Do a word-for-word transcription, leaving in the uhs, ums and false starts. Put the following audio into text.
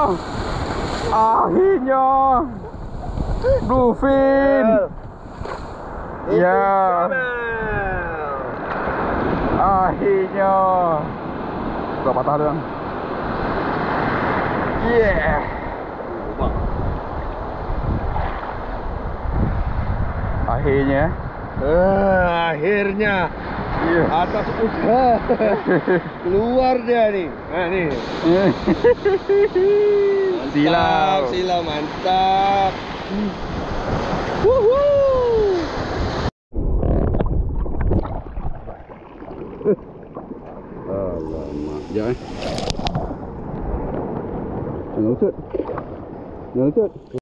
Akhirnya bluefin. Ya. Akhirnya. Sudah patah dah. Yeah. Akhirnya. Uh, akhirnya. Yeah. Atas usaha. Keluar dia nih. Nah nih. Silau. Silau mantap. Woohoo. Alamak, sekejap eh. Jangan lucut. Jangan lucut.